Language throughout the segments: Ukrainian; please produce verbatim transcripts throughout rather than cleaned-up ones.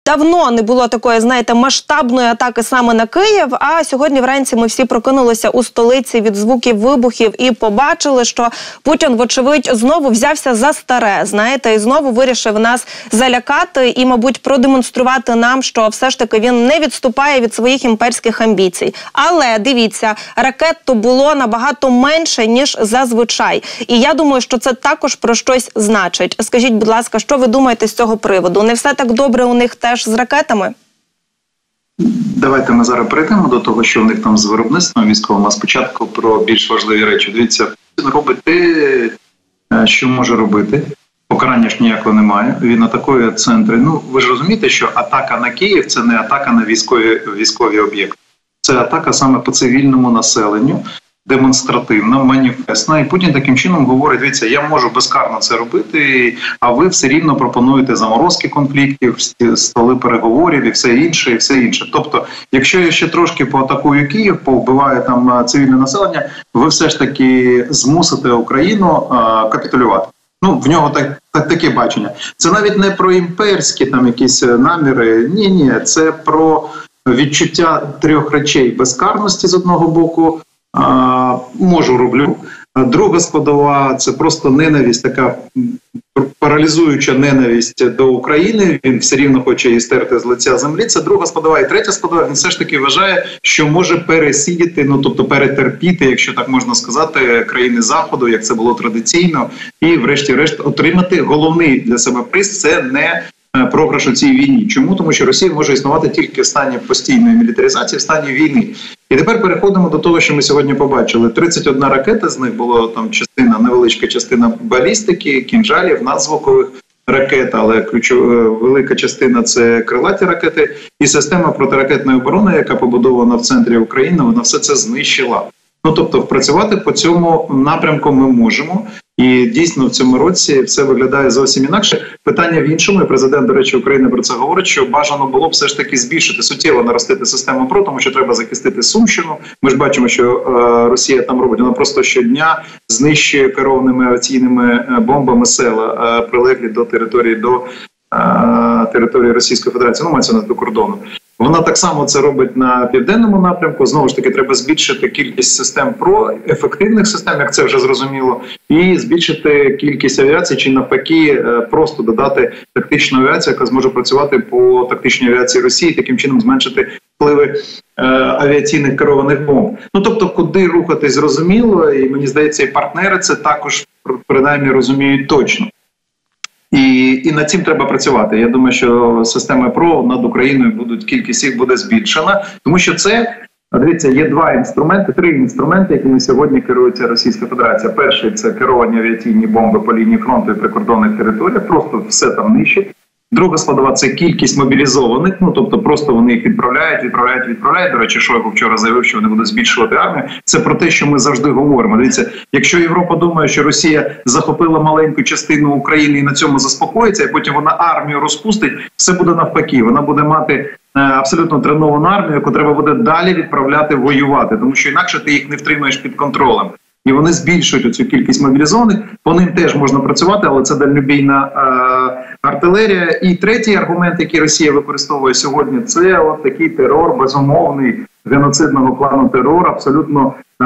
давно не було такої, знаєте, масштабної атаки саме на Київ, а сьогодні вранці ми всі прокинулися у столиці від звуків вибухів і побачили, що Путін, вочевидь, знову взявся за старе, знаєте, і знову вирішив нас залякати і, мабуть, продемонструвати нам, що все ж таки він не відступає від своїх імперських амбіцій. Але, дивіться, ракет то було набагато менше, ніж зазвичай. І я думаю, що це також про щось значить. Скажіть, будь ласка, що ви думаєте з цього приводу? Не все так добре у них теж з ракетами? Давайте ми зараз перейдемо до того, що в них там з виробництвом військовим, а спочатку про більш важливі речі. Дивіться, він робить те, що може робити. Покарання ж ніякого немає. Він атакує центри. Ну, ви ж розумієте, що атака на Київ – це не атака на військові, військові об'єкти. Це атака саме по цивільному населенню, демонстративна, маніфестна. І Путін таким чином говорить, дивіться, я можу безкарно це робити, а ви все рівно пропонуєте заморозки конфліктів, столи переговорів і все інше, і все інше. Тобто, якщо я ще трошки поатакую Київ, повбиваю там цивільне населення, ви все ж таки змусите Україну а, капітулювати. Ну, в нього так, так, таке бачення. Це навіть не про імперські там якісь наміри, ні-ні, це про відчуття трьох речей: безкарності з одного боку, а, можу роблю. Друга складова – це просто ненависть, така паралізуюча ненависть до України. Він все рівно хоче її стерти з лиця землі. Це друга складова. І третя складова – він все ж таки вважає, що може пересидіти, ну тобто перетерпіти, якщо так можна сказати, країни Заходу, як це було традиційно, і врешті-решт отримати головний для себе приз – це не програш у цій війні. Чому? Тому що Росія може існувати тільки в стані постійної мілітаризації, в стані війни. І тепер переходимо до того, що ми сьогодні побачили. тридцять одна ракета, з них була там частина, невеличка частина балістики, кінжалів, надзвукових ракет, але ключова, велика частина – це крилаті ракети. І система протиракетної оборони, яка побудована в центрі України, вона все це знищила. Ну, тобто, впрацювати по цьому напрямку ми можемо. І дійсно в цьому році все виглядає зовсім інакше. Питання в іншому, і президент, до речі, України про це говорить, що бажано було б все ж таки збільшити, суттєво наростити систему ПРО, тому що треба захистити Сумщину. Ми ж бачимо, що е, Росія там робить, вона просто щодня знищує керованими авіаційними бомбами села, е, прилеглі до території, до е, території Російської Федерації, ну, мається на до кордону. Вона так само це робить на південному напрямку. Знову ж таки, треба збільшити кількість систем ПРО, ефективних систем, як це вже зрозуміло, і збільшити кількість авіації, чи навпаки просто додати тактичну авіацію, яка зможе працювати по тактичній авіації Росії, таким чином зменшити впливи е, авіаційних керованих бомб. Ну, тобто, куди рухатись зрозуміло, і мені здається, і партнери це також, принаймні, розуміють точно. І, і над цим треба працювати. Я думаю, що системи ПРО над Україною будуть, кількість їх буде збільшена, тому що це, дивіться, є два інструменти, три інструменти, якими сьогодні керується Російська Федерація. Перший – це керовані авіаційні бомби по лінії фронту і прикордонних територіях, просто все там нищить. Друга складова – це кількість мобілізованих, ну тобто просто вони їх відправляють, відправляють, відправляють. До речі, Шойгу вчора заявив, що вони будуть збільшувати армію. Це про те, що ми завжди говоримо. Дивіться, якщо Європа думає, що Росія захопила маленьку частину України і на цьому заспокоїться, і потім вона армію розпустить, все буде навпаки. Вона буде мати абсолютно треновану армію, яку треба буде далі відправляти воювати, тому що інакше ти їх не втримаєш під контролем. І вони збільшують цю кількість мобілізованих, по ним теж можна працювати, але це дальнобійна е, артилерія. І третій аргумент, який Росія використовує сьогодні, це от такий терор, безумовний, геноцидного плану терор, абсолютно е,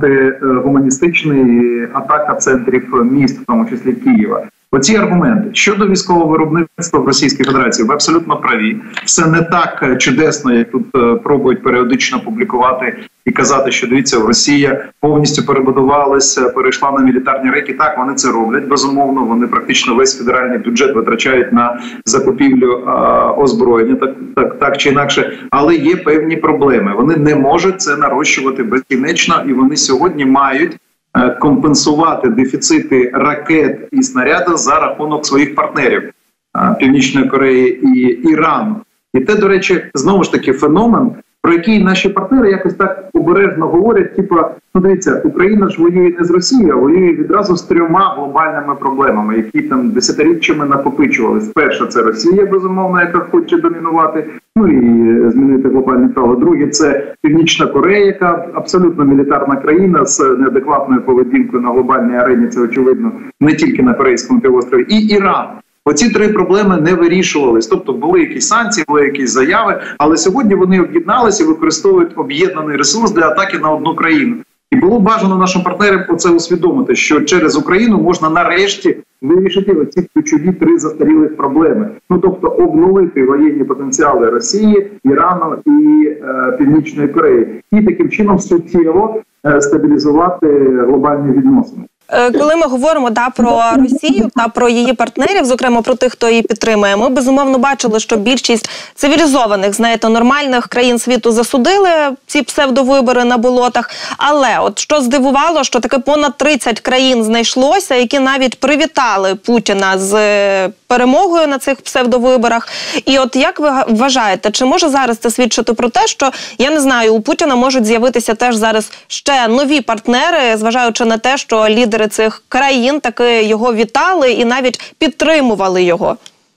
антигуманістичний, атака центрів міст, в тому числі Києва. Оці аргументи щодо військового виробництва в Російській Федерації, ви абсолютно праві. Все не так чудесно, як тут е, пробують періодично публікувати і казати, що, дивіться, Росія повністю перебудувалася, перейшла на мілітарні рейки. Так, вони це роблять, безумовно. Вони практично весь федеральний бюджет витрачають на закупівлю е, озброєння, так, так, так чи інакше. Але є певні проблеми. Вони не можуть це нарощувати безкінечно, і вони сьогодні мають компенсувати дефіцити ракет і снарядів за рахунок своїх партнерів Північної Кореї і Ірану. І те, до речі, знову ж таки феномен, про який наші партнери якось так обережно говорять, типу, ну дивіться, Україна ж воює не з Росією, а воює відразу з трьома глобальними проблемами, які там десятиріччями накопичувалися. Перша – це Росія, безумовно, яка хоче домінувати, ну і змінити глобальне право. Друге – це Північна Корея, яка абсолютно мілітарна країна з неадекватною поведінкою на глобальній арені, це очевидно, не тільки на Корейському півострові, і Іран. Оці три проблеми не вирішувались. Тобто були якісь санкції, були якісь заяви, але сьогодні вони об'єдналися і використовують об'єднаний ресурс для атаки на одну країну. І було бажано нашим партнерам оце усвідомити, що через Україну можна нарешті вирішити оці ключові три застарілих проблеми. Ну, тобто обнулити воєнні потенціали Росії, Ірану і е, Північної Кореї. І таким чином суттєво е, стабілізувати глобальні відносини. Коли ми говоримо да, про Росію та про її партнерів, зокрема про тих, хто її підтримує, ми безумовно бачили, що більшість цивілізованих, знаєте, нормальних країн світу засудили ці псевдовибори на болотах. Але от що здивувало, що таки понад тридцять країн знайшлося, які навіть привітали Путіна з перемогою на цих псевдовиборах. І от як ви вважаєте, чи може зараз це свідчити про те, що, я не знаю, у Путіна можуть з'явитися теж зараз ще нові партнери, зважаючи на те, що лідери цих країн таки його вітали і навіть підтримували його?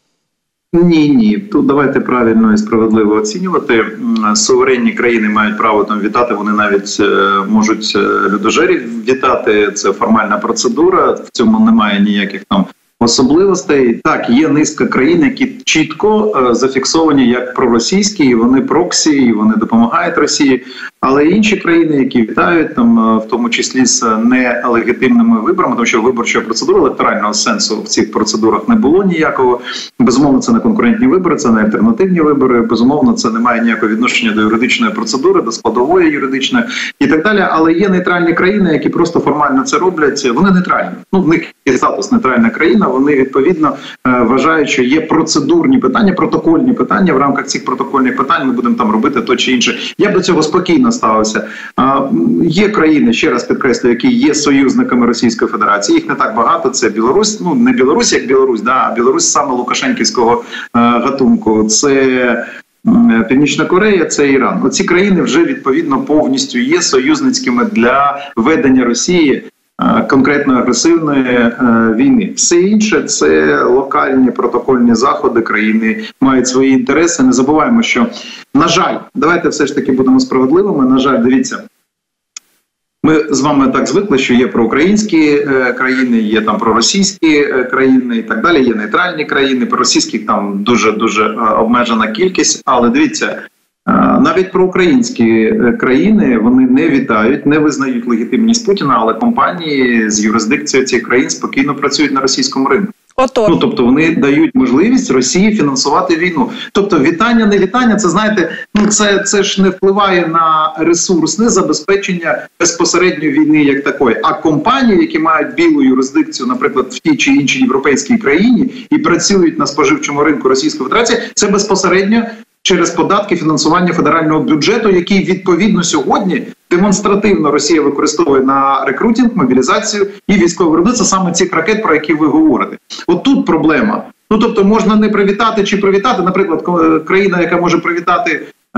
Ні, ні. Тут давайте правильно і справедливо оцінювати. Суверенні країни мають право там вітати, вони навіть можуть людожерів вітати. Це формальна процедура, в цьому немає ніяких там особливостей. Так, є низка країн, які чітко е, зафіксовані як проросійські, і вони проксі, і вони допомагають Росії. Але інші країни, які вітають, там, в тому числі з нелегітимними виборами, тому що виборча процедура, електорального сенсу в цих процедурах не було ніякого. Безумовно, це не конкурентні вибори, це не альтернативні вибори. Безумовно, це не має ніякого відношення до юридичної процедури, до складової юридичної і так далі. Але є нейтральні країни, які просто формально це роблять. Вони нейтральні. Ну, в них є статус нейтральна країна. Вони, відповідно, вважають, що є процедурні питання, протокольні питання. В рамках цих протокольних питань ми будемо там робити то чи інше. Я б до цього спокійно ставився. Є країни, ще раз підкреслюю, які є союзниками Російської Федерації. Їх не так багато. Це Білорусь, ну не Білорусь, як Білорусь, да, а Білорусь саме лукашенківського гатунку. Це Північна Корея, це Іран. Оці країни вже, відповідно, повністю є союзницькими для ведення Росії конкретної агресивної е, війни. Все інше – це локальні протокольні заходи, країни мають свої інтереси. Не забуваємо, що, на жаль, давайте все ж таки будемо справедливими, на жаль, дивіться, ми з вами так звикли, що є проукраїнські е, країни, є там проросійські е, країни і так далі, є нейтральні країни, проросійських там дуже-дуже е, обмежена кількість, але дивіться, навіть проукраїнські країни, вони не вітають, не визнають легітимність Путіна, але компанії з юрисдикцією цих країн спокійно працюють на російському ринку. Ото. Ну, тобто вони дають можливість Росії фінансувати війну. Тобто вітання, не вітання, це, знаєте, ну це, це ж не впливає на ресурсне забезпечення безпосередньої війни як такої. А компанії, які мають білу юрисдикцію, наприклад, в тій чи іншій європейській країні і працюють на споживчому ринку Російської Федерації, це безпосередньо через податки фінансування федерального бюджету, який відповідно сьогодні демонстративно Росія використовує на рекрутинг, мобілізацію і військове виробництво саме цих ракет, про які ви говорите. От тут проблема. Ну, тобто можна не привітати чи привітати, наприклад, країна, яка може привітати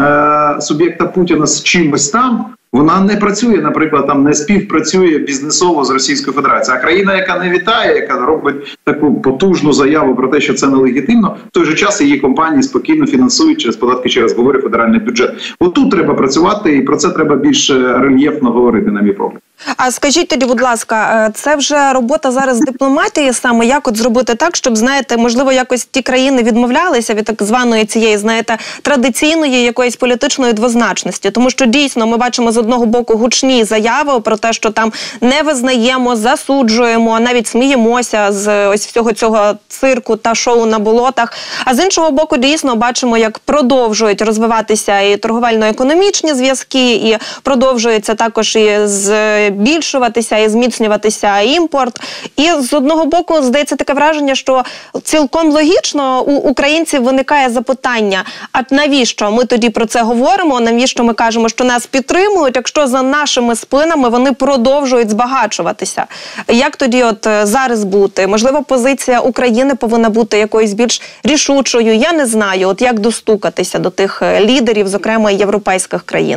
е, суб'єкта Путіна з чимось там, вона не працює, наприклад, там не співпрацює бізнесово з Російською Федерацією. А країна, яка не вітає, яка робить таку потужну заяву про те, що це нелегітимно, в той же час її компанії спокійно фінансують через податки, через говорю, федеральний бюджет. Отут треба працювати, і про це треба більш рельєфно говорити, на мій погляд. А скажіть тоді, будь ласка, це вже робота зараз дипломатії саме, як от зробити так, щоб, знаєте, можливо, якось ті країни відмовлялися від так званої цієї, знаєте, традиційної якоїсь політичної двозначності, тому що дійсно ми бачимо з одного боку гучні заяви про те, що там не визнаємо, засуджуємо, навіть сміємося з ось всього цього цирку та шоу на болотах, а з іншого боку дійсно бачимо, як продовжують розвиватися і торговельно-економічні зв'язки, і продовжується також і збільшуватися і зміцнюватися імпорт. І з одного боку, здається, таке враження, що цілком логічно у українців виникає запитання, а навіщо ми тоді про це говоримо, навіщо ми кажемо, що нас підтримують, якщо за нашими спинами вони продовжують збагачуватися. Як тоді от зараз бути? Можливо, позиція України повинна бути якоюсь більш рішучою, я не знаю, от як достукатися до тих лідерів, зокрема європейських країн.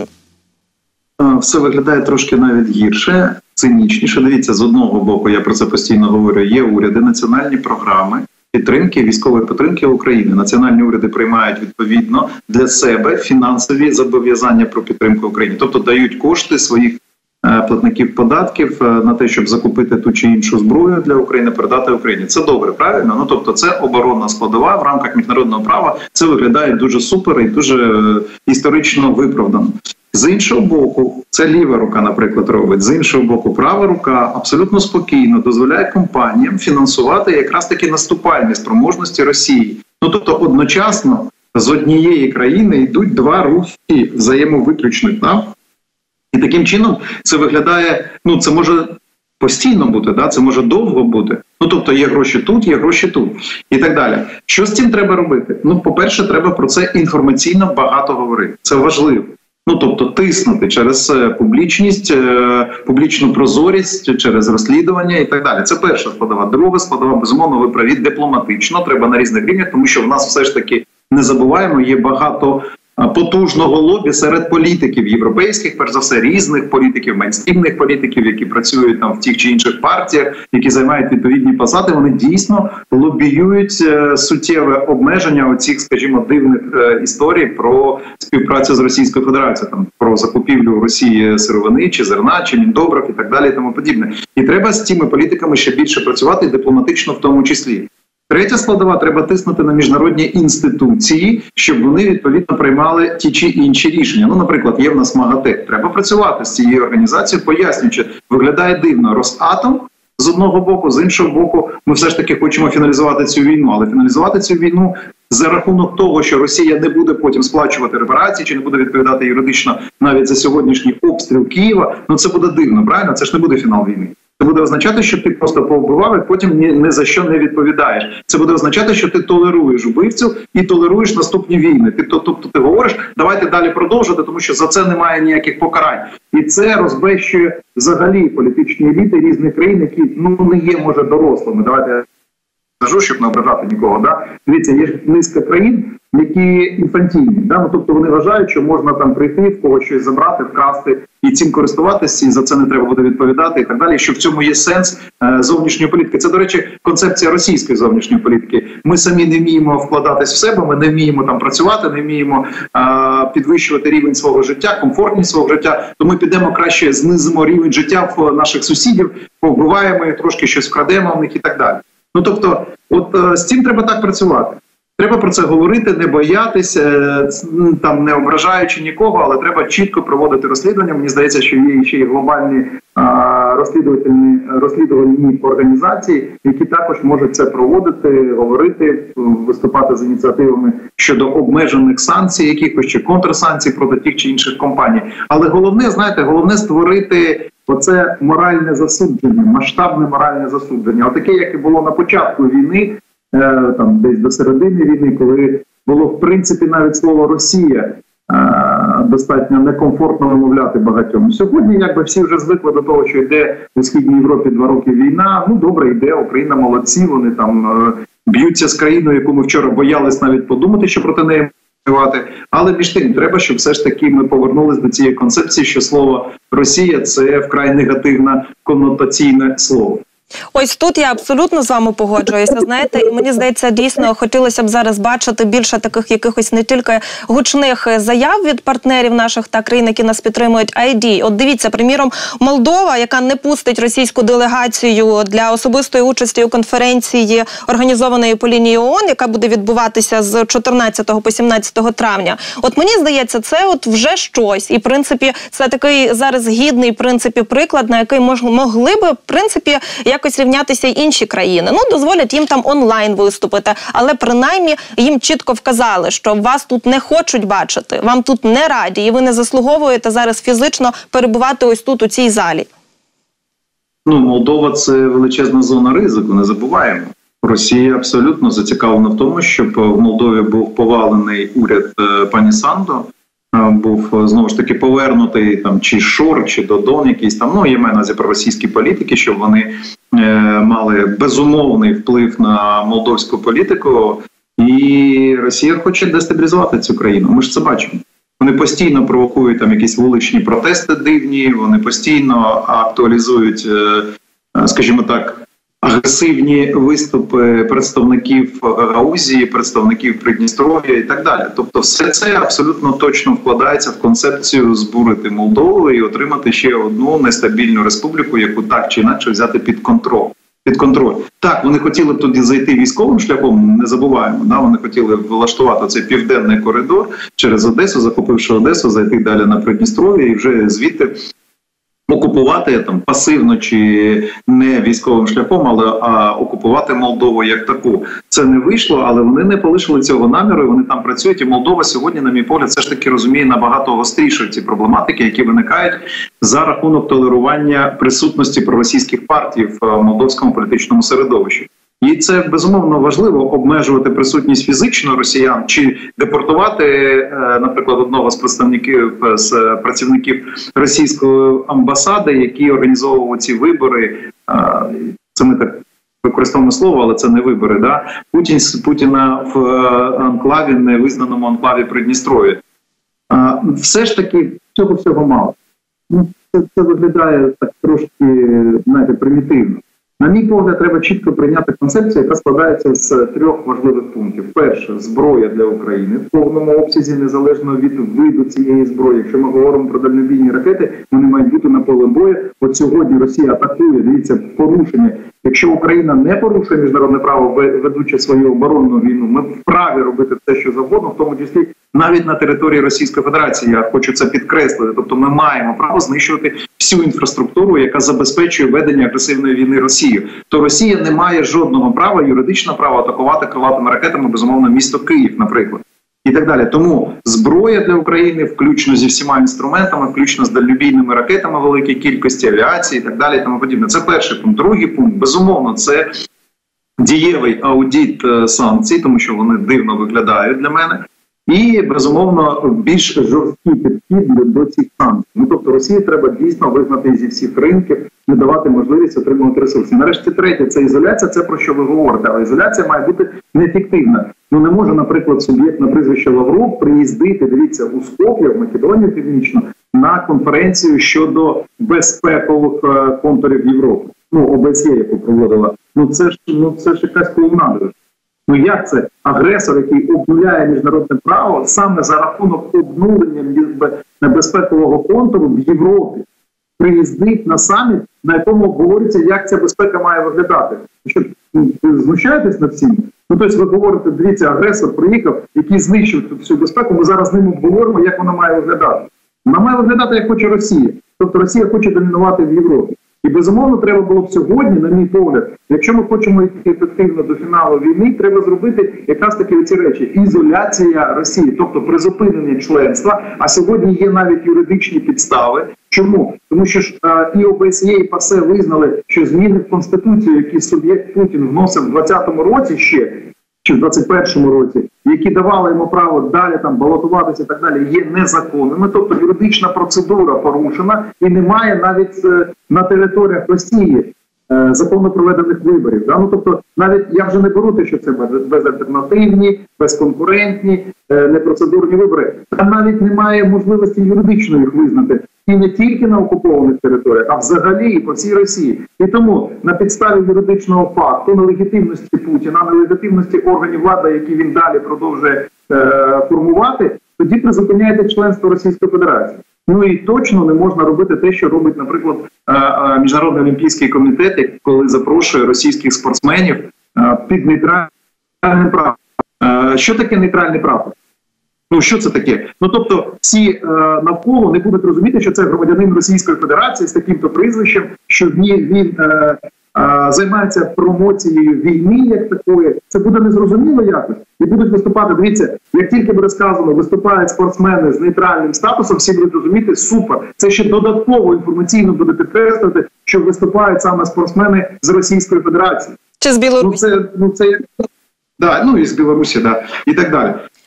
Все виглядає трошки навіть гірше, цинічніше. Дивіться, з одного боку, я про це постійно говорю, є уряди, національні програми підтримки, військової підтримки України. Національні уряди приймають відповідно для себе фінансові зобов'язання про підтримку України. Тобто дають кошти своїх платників податків на те, щоб закупити ту чи іншу зброю для України, передати Україні. Це добре, правильно? Ну, тобто це оборонна складова в рамках міжнародного права. Це виглядає дуже супер і дуже історично виправдано. З іншого боку, це ліва рука, наприклад, робить. З іншого боку, права рука абсолютно спокійно дозволяє компаніям фінансувати якраз таки наступальні спроможності Росії. Ну, тобто одночасно з однієї країни йдуть два рухи взаємовиключних, так? І таким чином це виглядає, ну це може постійно бути, да? Це може довго бути. Ну тобто є гроші тут, є гроші тут і так далі. Що з цим треба робити? Ну, по-перше, треба про це інформаційно багато говорити. Це важливо. Ну, тобто тиснути через публічність, публічну прозорість, через розслідування і так далі. Це перша складова. Друга складова, безумовно, ви праві, дипломатично, треба на різних рівнях, тому що в нас все ж таки, не забуваємо, є багато потужного лобі серед політиків європейських, перш за все, різних політиків, мейнстрімних політиків, які працюють там в тих чи інших партіях, які займають відповідні посади, вони дійсно лобіюють суттєве обмеження оцих, скажімо, дивних історій про співпрацю з Російською Федерацією, там про закупівлю в Росії сировини, чи зерна, чи міндобрив і так далі і тому подібне. І треба з цими політиками ще більше працювати, дипломатично в тому числі. Третя складова, треба тиснути на міжнародні інституції, щоб вони відповідно приймали ті чи інші рішення. Ну, наприклад, є в нас МАГАТЕ. Треба працювати з цією організацією, пояснюючи, виглядає дивно. Росатом з одного боку, з іншого боку, ми все ж таки хочемо фіналізувати цю війну. Але фіналізувати цю війну за рахунок того, що Росія не буде потім сплачувати репарації, чи не буде відповідати юридично навіть за сьогоднішній обстріл Києва, ну це буде дивно, правильно? Це ж не буде фінал війни. Це буде означати, що ти просто повбивав і потім ні, ні за що не відповідаєш. Це буде означати, що ти толеруєш вбивцю і толеруєш наступні війни. Ти, тобто ти говориш, давайте далі продовжувати, тому що за це немає ніяких покарань. І це розбещує взагалі політичні еліти різних країн, які ну не є, може, дорослими. Давайте я скажу, щоб не ображати нікого. Да? Дивіться, є низка країн, які інфантільні. Да? Ну, тобто вони вважають, що можна там прийти, в когось щось забрати, вкрасти і цим користуватися, і за це не треба буде відповідати і так далі, що в цьому є сенс е, зовнішньої політики. Це, до речі, концепція російської зовнішньої політики. Ми самі не вміємо вкладатись в себе, ми не вміємо там працювати, не вміємо е, підвищувати рівень свого життя, комфортність свого життя, то ми підемо краще, знизимо рівень життя в наших сусідів, повбиваємо їх, трошки щось вкрадемо в них і так далі. Ну, тобто, от е, з цим треба так працювати. Треба про це говорити, не боятися, там не ображаючи нікого, але треба чітко проводити розслідування. Мені здається, що є ще й глобальні а, розслідувальні, розслідувальні організації, які також можуть це проводити, говорити, виступати з ініціативами щодо обмежених санкцій, якихось чи контрсанкцій проти тих чи інших компаній. Але головне, знаєте, головне створити оце моральне засудження, масштабне моральне засудження. Отаке, як і було на початку війни, там десь до середини війни, коли було в принципі навіть слово «Росія» достатньо некомфортно вимовляти багатьом. Сьогодні якби всі вже звикли до того, що йде у Східній Європі два роки війна, ну добре йде, Україна молодці, вони там б'ються з країною, яку ми вчора боялись навіть подумати, що проти неї воювати. Але між тим треба, щоб все ж таки ми повернулись до цієї концепції, що слово «Росія» – це вкрай негативне конотаційне слово. Ось тут я абсолютно з вами погоджуюся, знаєте, і мені здається, дійсно хотілося б зараз бачити більше таких якихось не тільки гучних заяв від партнерів наших та країн, які нас підтримують, а й дій. От дивіться, приміром, Молдова, яка не пустить російську делегацію для особистої участі у конференції, організованої по лінії ООН, яка буде відбуватися з чотирнадцятого по сімнадцяте травня. От мені здається, це от вже щось. І, в принципі, це такий зараз гідний, в принципі, приклад, на який мож, могли би, в принципі, якось рівнятися й інші країни. Ну, дозволять їм там онлайн виступити, але принаймні їм чітко вказали, що вас тут не хочуть бачити, вам тут не раді, і ви не заслуговуєте зараз фізично перебувати ось тут, у цій залі. Ну, Молдова – це величезна зона ризику, не забуваємо. Росія абсолютно зацікавлена в тому, щоб в Молдові був повалений уряд пані Сандо, був, знову ж таки, повернутий там чи Шор, чи Додон якийсь там, ну, я маю на увазі про російські політики, щоб вони е, мали безумовний вплив на молдовську політику, і Росія хоче дестабілізувати цю країну. Ми ж це бачимо. Вони постійно провокують там якісь вуличні протести дивні, вони постійно актуалізують, е, скажімо так, агресивні виступи представників Гагаузії, представників Придністров'я і так далі. Тобто все це абсолютно точно вкладається в концепцію збурити Молдову і отримати ще одну нестабільну республіку, яку так чи інакше взяти під контроль. Під контроль. Так, вони хотіли туди зайти військовим шляхом, не забуваємо, да? Вони хотіли влаштувати цей південний коридор через Одесу, захопивши Одесу, зайти далі на Придністров'я і вже звідти окупувати там пасивно чи не військовим шляхом, але а окупувати Молдову як таку. Це не вийшло, але вони не полишили цього наміру, і вони там працюють. І Молдова сьогодні, на мій погляд, все ж таки розуміє набагато гостріше ці проблематики, які виникають за рахунок толерування присутності проросійських партій в молдовському політичному середовищі. І це, безумовно, важливо обмежувати присутність фізично росіян чи депортувати, наприклад, одного з представників, з працівників російської амбасади, які організовували ці вибори. Це ми так використовуємо слово, але це не вибори. Да? Путін, Путіна в анклаві, невизнаному анклаві Придністров'я. Все ж таки цього всього мало. Ну, це, це виглядає так трошки, знаєте, примітивно. На мій погляд, треба чітко прийняти концепцію, яка складається з трьох важливих пунктів. Перше – зброя для України в повному обсязі, незалежно від виду цієї зброї. Якщо ми говоримо про дальнобійні ракети, вони мають бути на поле бою. От сьогодні Росія атакує, дивіться, порушення. Якщо Україна не порушує міжнародне право, ведучи свою оборонну війну, ми вправі робити все, що завгодно, в тому числі навіть на території Російської Федерації. Я хочу це підкреслити. Тобто ми маємо право знищувати всю інфраструктуру, яка забезпечує ведення агресивної війни Росії. То Росія не має жодного права, юридичного права атакувати крилатими ракетами, безумовно, місто Київ, наприклад. І так далі. Тому зброя для України, включно зі всіма інструментами, включно з дальнобійними ракетами великій кількості, авіації і так далі, і тому подібне. Це перший пункт. Другий пункт, безумовно, це дієвий аудит санкцій, тому що вони дивно виглядають для мене. І, безумовно, більш жорсткий підхід до цих санкцій. Ну, тобто Росії треба дійсно вигнати зі всіх ринків, не давати можливість отримувати ресурси. Нарешті третє – це ізоляція, це про що ви говорите, але ізоляція має бути неефективна. Ну не може, наприклад, суб'єкт на прізвище Лавров приїздити, дивіться, у Скоп'є, в Македонію Північну, на конференцію щодо безпекових контурів Європи. Ну, О Б С Є, яку проводила. Ну це ж, ну, це ж якась клоунада. Ну як це? Агресор, який обнуляє міжнародне право саме за рахунок обнулення безпекового контуру в Європі, приїздить на саміт, на якому обговорюється, як ця безпека має виглядати. Що, ви знущаєтесь над всім? Ну, тобто ви говорите, дивіться, агресор приїхав, який знищив тут всю безпеку, ми зараз з ним обговоримо, як вона має виглядати. Вона має виглядати, як хоче Росія. Тобто Росія хоче домінувати в Європі. І, безумовно, треба було б сьогодні, на мій погляд, якщо ми хочемо йти ефективно до фіналу війни, треба зробити якраз таки оці речі. Ізоляція Росії, тобто призупинення членства, а сьогодні є навіть юридичні підстави. Чому? Тому що ж а, і О Б С Є, і ПАСЕ визнали, що зміни в Конституцію, які суб'єкт Путін вносив в двадцятому році ще, чи в двадцять першому році, які давали йому право далі там балотуватися і так далі, є незаконними. Тобто юридична процедура порушена і немає навіть е, на територіях Росії е, законно проведених виборів. Да? Ну, тобто навіть я вже не беру те, що це безальтернативні, безконкурентні, е, непроцедурні вибори. Там навіть немає можливості юридично їх визнати. І не тільки на окупованих територіях, а взагалі і по всій Росії. І тому на підставі юридичного факту, нелегітимності Путіна, нелегітимності органів влади, які він далі продовжує е, формувати, тоді призупиняєте членство Російської Федерації. Ну і точно не можна робити те, що робить, наприклад, е, е, Міжнародний олімпійський комітет, коли запрошує російських спортсменів е, під нейтральним прапором. Е, що таке нейтральний прапор? Ну, що це таке? Ну, тобто, всі е, навколо не будуть розуміти, що це громадянин Російської Федерації з таким-то прізвищем, що він, він е, е, займається промоцією війни як такої. Це буде незрозуміло якось. І будуть виступати, дивіться, як тільки буде сказано, виступають спортсмени з нейтральним статусом, всі будуть розуміти, супер. Це ще додатково інформаційно буде підкреслити, що виступають саме спортсмени з Російської Федерації. Чи з Білорусі? Ну, це, ну, це як... Да, ну, і з Білорусі, да, і так далі.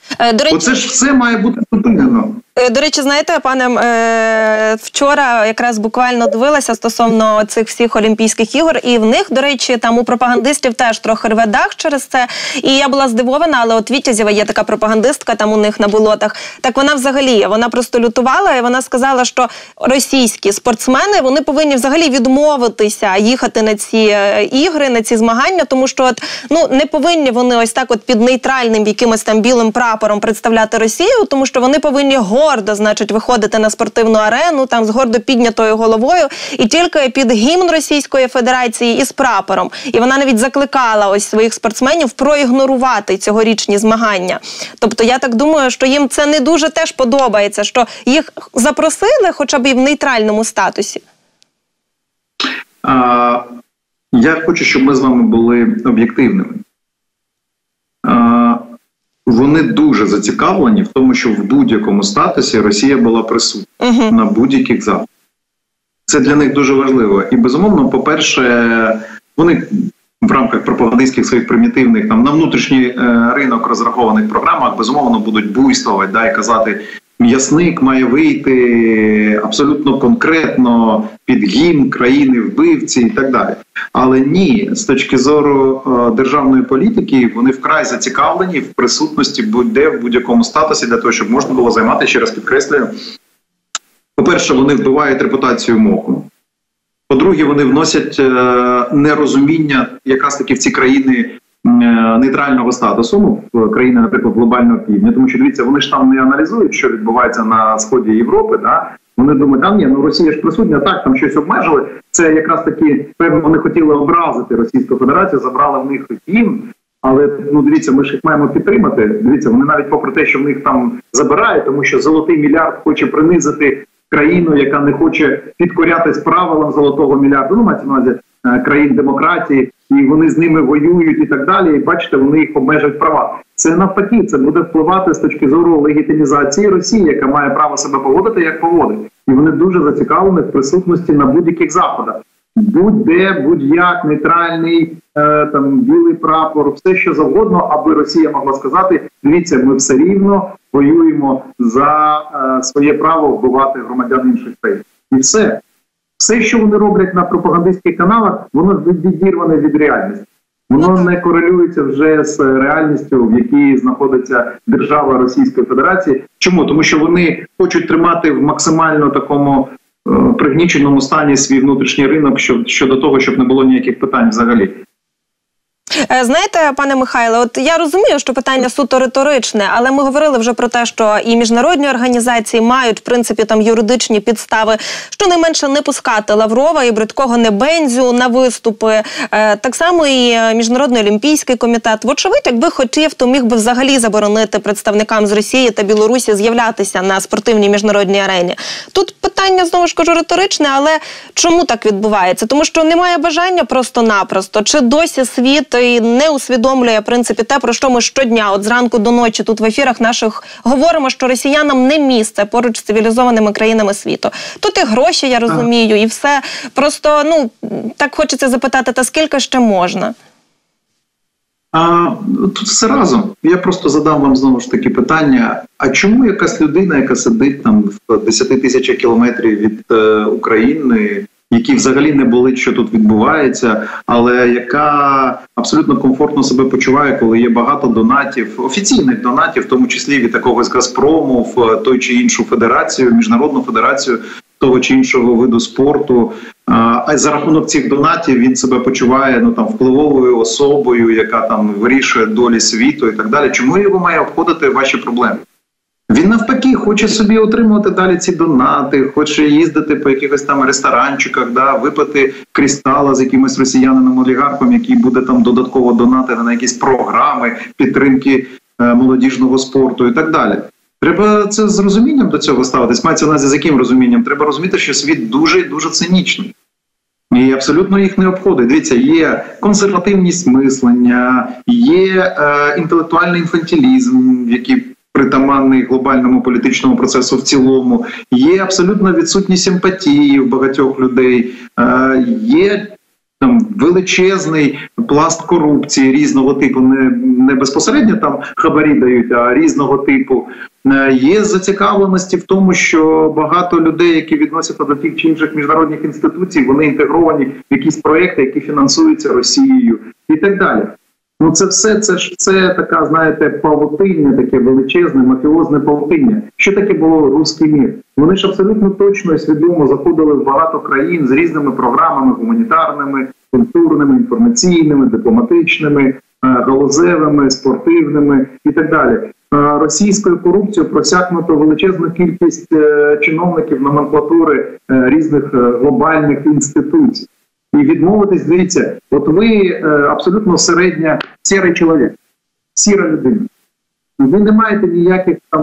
До речі, оце ж все має бути зупинено. До речі, знаєте, пане, вчора якраз буквально дивилася стосовно цих всіх Олімпійських ігор, і в них, до речі, там у пропагандистів теж трохи рве дах через це. І я була здивована, але от Вітязєва є така пропагандистка там у них на болотах. Так вона взагалі, вона просто лютувала, і вона сказала, що російські спортсмени, вони повинні взагалі відмовитися їхати на ці ігри, на ці змагання, тому що от, ну, не повинні вони ось так от під нейтральним якимось там білим прапором представляти Росію, тому що вони повинні гордо, значить, виходити на спортивну арену, там з гордо піднятою головою, і тільки під гімн Російської Федерації і з прапором. І вона навіть закликала ось своїх спортсменів проігнорувати цьогорічні змагання. Тобто я так думаю, що їм це не дуже теж подобається, що їх запросили хоча б і в нейтральному статусі. А, я хочу, щоб ми з вами були об'єктивними. А, Вони дуже зацікавлені в тому, що в будь-якому статусі Росія була присутня uh-huh. на будь-яких заходах. Це для них дуже важливо. І, безумовно, по-перше, вони в рамках пропагандистських своїх примітивних, там, на внутрішній е, ринок розрахованих програмах, безумовно, будуть буйствувати, да, і казати, м'ясник має вийти абсолютно конкретно під гімн країни-вбивці і так далі. Але ні, з точки зору е, державної політики, вони вкрай зацікавлені в присутності будь-де, в будь-якому статусі, для того, щоб можна було займати, ще раз підкреслюю, по-перше, вони вбивають репутацію МОКу. По-друге, вони вносять е, нерозуміння якраз таки в ці країни е, нейтрального статусу, в країни, наприклад, глобального півдня. Тому що, дивіться, вони ж там не аналізують, що відбувається на сході Європи, да? Вони думають, а ні, ну Росія ж присутня, так, там щось обмежили. Це якраз таки, певно, вони хотіли образити Російську Федерацію, забрали в них гімн. Але, ну, дивіться, ми ж їх маємо підтримати. Дивіться, вони навіть попри те, що в них там забирають, тому що золотий мільярд хоче принизити країну, яка не хоче підкорятись правилам золотого мільярду, ну, мається на увазі країн демократії, і вони з ними воюють і так далі, і бачите, вони їх обмежують права. Це навпаки, це буде впливати з точки зору легітимізації Росії, яка має право себе поводити, як поводить. І вони дуже зацікавлені в присутності на будь-яких заходах. Будь-де, будь-як, нейтральний, е, там, білий прапор, все що завгодно, аби Росія могла сказати, дивіться, ми все рівно воюємо за е, своє право вбивати громадян інших країн. І все. Все, що вони роблять на пропагандистських каналах, воно відірване від реальності. Воно не корелюється вже з реальністю, в якій знаходиться держава Російської Федерації. Чому? Тому що вони хочуть тримати в максимально такому е, пригніченому стані свій внутрішній ринок щодо того, щоб не було ніяких питань взагалі. Знаєте, пане Михайле, от я розумію, що питання суто риторичне, але ми говорили вже про те, що і міжнародні організації мають, в принципі, там юридичні підстави, щонайменше не пускати Лаврова і Бродького Небензю на виступи. Так само і Міжнародний олімпійський комітет. Вочевидь, якби хотів, то міг би взагалі заборонити представникам з Росії та Білорусі з'являтися на спортивній міжнародній арені. Тут питання, знову ж кажу, риторичне, але чому так відбувається? Тому що немає бажання просто-напросто. Чи досі світ і не усвідомлює, в принципі, те, про що ми щодня, от зранку до ночі тут в ефірах наших говоримо, що росіянам не місце поруч з цивілізованими країнами світу. Тут і гроші, я розумію, і все. Просто, ну, так хочеться запитати, та скільки ще можна? А, тут все разом. Я просто задам вам знову ж таки питання, а чому якась людина, яка сидить там в десяти тисячах кілометрів від е, України, які взагалі не болить, що тут відбувається, але яка абсолютно комфортно себе почуває, коли є багато донатів, офіційних донатів, в тому числі від якогось Газпрому в той чи іншу федерацію, міжнародну федерацію того чи іншого виду спорту. А за рахунок цих донатів він себе почуває, ну, там, впливовою особою, яка там вирішує долі світу і так далі. Чому його має обходити ваші проблеми? Він навпаки хоче собі отримувати далі ці донати, хоче їздити по якихось там ресторанчиках, да, випити крістала з якимось росіянином-олігархом, який буде там додатково донатити на якісь програми підтримки е, молодіжного спорту і так далі. Треба це з розумінням до цього ставитись. Мається на увазі, з яким розумінням? Треба розуміти, що світ дуже і дуже цинічний. І абсолютно їх не обходить. Дивіться, є консервативність мислення, є е, інтелектуальний інфантилізм, який притаманний глобальному політичному процесу в цілому, є абсолютно відсутність емпатії в багатьох людей, є там величезний пласт корупції різного типу, не, не безпосередньо там хабарі дають, а різного типу. Є зацікавленості в тому, що багато людей, які відносяться до тих чи інших міжнародних інституцій, вони інтегровані в якісь проекти, які фінансуються Росією і так далі. Ну це все, це ж це така, знаєте, павутиння, таке величезне, мафіозне павутиння. Що таке було «Руський мір»? Вони ж абсолютно точно і свідомо заходили в багато країн з різними програмами гуманітарними, культурними, інформаційними, дипломатичними, галузевими, спортивними і так далі. Російською корупцією просякнуто величезну кількість чиновників номенклатури різних глобальних інституцій. І відмовитись, дивіться, от ви абсолютно середня, сірий чоловік, сіра людина. Ви не маєте ніяких там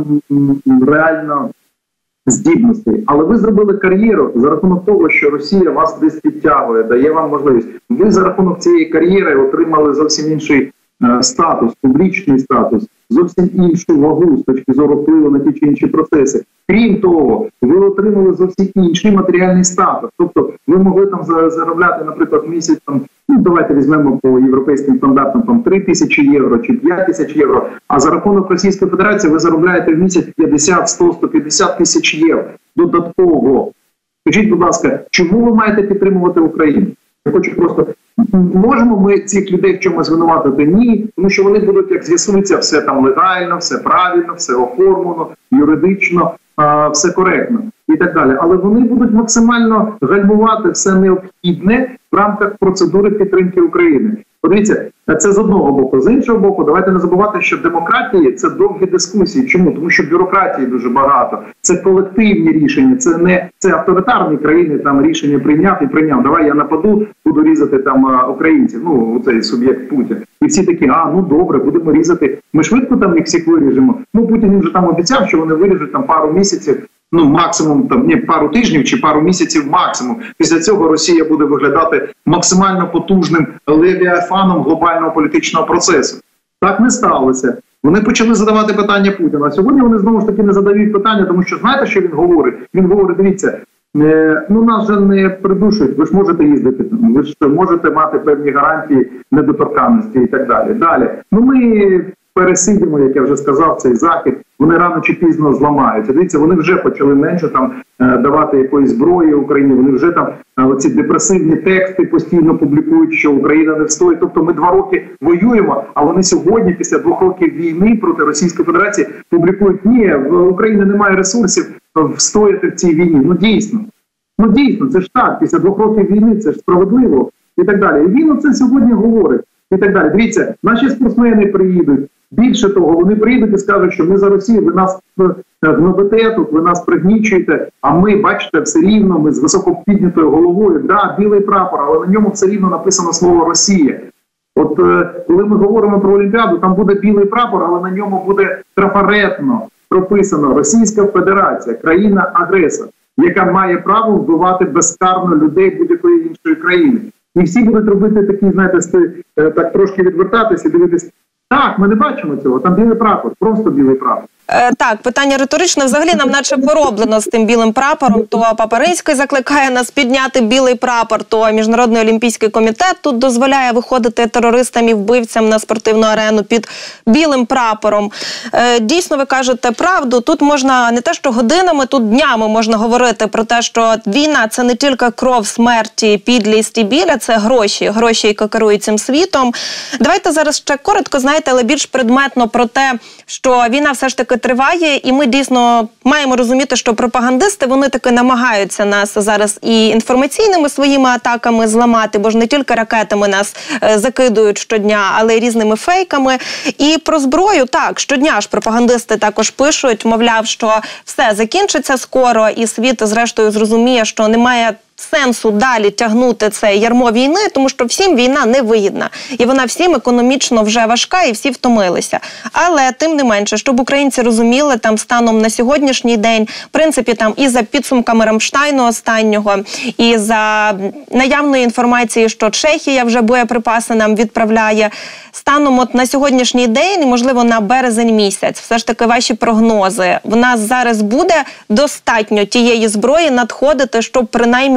реально здібностей, але ви зробили кар'єру за рахунок того, що Росія вас десь підтягує, дає вам можливість. Ви за рахунок цієї кар'єри отримали зовсім інший е, статус, публічний статус, зовсім іншу вагу з точки зору впливу на ті чи інші процеси. Крім того, ви отримали зовсім інший матеріальний статус. Тобто ви могли там заробляти, наприклад, в місяць, там, ну давайте візьмемо по європейським стандартам, там три тисячі євро чи п'ять тисяч євро, а за рахунок Російської Федерації ви заробляєте в місяць п'ятдесят, сто, сто п'ятдесят тисяч євро додатково. Скажіть, будь ласка, чому ви маєте підтримувати Україну? Я хочу просто... Можемо ми цих людей в чомусь винуватити? Ні, тому що вони будуть, як з'ясується, все там легально, все правильно, все оформлено, юридично, а, все коректно і так далі. Але вони будуть максимально гальмувати все необхідне в рамках процедури підтримки України. Подивіться, це з одного боку. З іншого боку, давайте не забувати, що демократії – це довгі дискусії. Чому? Тому що бюрократії дуже багато. Це колективні рішення, це не це авторитарні країни, там рішення прийняв і прийняв. Давай я нападу, буду різати там українців, ну, цей суб'єкт Путін. І всі такі, а, ну добре, будемо різати. Ми швидко там їх всіх виріжемо. Ну, Путін їм вже там обіцяв, що вони виріжуть там пару місяців, ну, максимум, там, не пару тижнів чи пару місяців максимум. Після цього Росія буде виглядати максимально потужним левіафаном глобального політичного процесу. Так не сталося. Вони почали задавати питання Путіну. А сьогодні вони знову ж таки не задають питання, тому що знаєте, що він говорить? Він говорить, дивіться, е, ну нас же не придушують, ви ж можете їздити, ви ж можете мати певні гарантії недоторканності і так далі. Далі. Ну ми пересидимо, як я вже сказав, цей захід, вони рано чи пізно зламаються. Дивіться, вони вже почали менше там давати якоїсь зброї Україні, вони вже там оці депресивні тексти постійно публікують, що Україна не встоїть. Тобто ми два роки воюємо, а вони сьогодні, після двох років війни проти Російської Федерації, публікують, ні, в Україні немає ресурсів встояти в цій війні. Ну дійсно, ну дійсно, це ж так, після двох років війни, це ж справедливо і так далі. І він оце сьогодні говорить і так далі. Дивіться, наші спортсмени приїдуть. Більше того, вони приїдуть і скажуть, що ми за Росію, ви нас гнобите тут, ви нас пригнічуєте, а ми, бачите, все рівно, ми з високо піднятою головою, да, білий прапор, але на ньому все рівно написано слово «Росія». От коли ми говоримо про Олімпіаду, там буде білий прапор, але на ньому буде трафаретно прописано «Російська Федерація, країна-агресор, яка має право вбивати безкарно людей будь-якої іншої країни». І всі будуть робити такі, знаєте, так трошки відвертатися і дивитися. Так, ми не бачимо цього, там білий прапор, просто білий прапор. Е, так, питання риторичне. Взагалі нам наче пороблено з тим білим прапором. То Папа Римський закликає нас підняти білий прапор, то Міжнародний олімпійський комітет тут дозволяє виходити терористам і вбивцям на спортивну арену під білим прапором. Е, дійсно, ви кажете правду. Тут можна не те, що годинами, тут днями можна говорити про те, що війна – це не тільки кров, смерті, підлість і біля, це гроші. Гроші, які керують цим світом. Давайте зараз ще коротко, знаєте, але більш предметно про те, що війна все ж таки триває, і ми дійсно маємо розуміти, що пропагандисти, вони таки намагаються нас зараз і інформаційними своїми атаками зламати, бо ж не тільки ракетами нас е, закидують щодня, але й різними фейками. І про зброю, так, щодня ж пропагандисти також пишуть, мовляв, що все закінчиться скоро, і світ зрештою зрозуміє, що немає сенсу далі тягнути це ярмо війни, тому що всім війна не вигідна. І вона всім економічно вже важка, і всі втомилися. Але, тим не менше, щоб українці розуміли, там станом на сьогоднішній день, в принципі, там і за підсумками Рамштайну останнього, і за наявної інформації, що Чехія вже боєприпаси нам відправляє, станом от на сьогоднішній день, і, можливо, на березень місяць, все ж таки ваші прогнози, в нас зараз буде достатньо тієї зброї надходити, щоб принаймні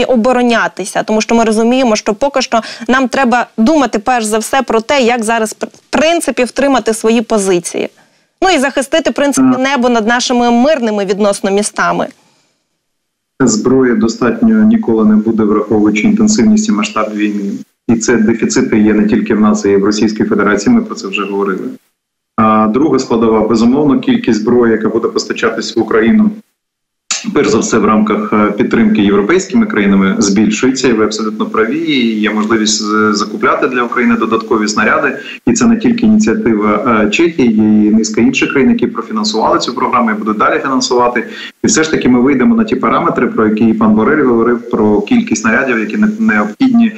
оборонятися? Тому що ми розуміємо, що поки що нам треба думати перш за все про те, як зараз в принципі втримати свої позиції. Ну і захистити, в принципі, небо над нашими мирними відносно містами. Зброї достатньо ніколи не буде, враховуючи інтенсивність і масштаб війни. І це дефіцити є не тільки в нас, а й в Російській Федерації, ми про це вже говорили. А друга складова, безумовно, кількість зброї, яка буде постачатись в Україну, перш за все в рамках підтримки європейськими країнами, збільшується, і ви абсолютно праві, і є можливість закупляти для України додаткові снаряди, і це не тільки ініціатива Чехії, є і низка інших країн, які профінансували цю програму і будуть далі фінансувати. І все ж таки ми вийдемо на ті параметри, про які пан Борель говорив, про кількість снарядів, які необхідні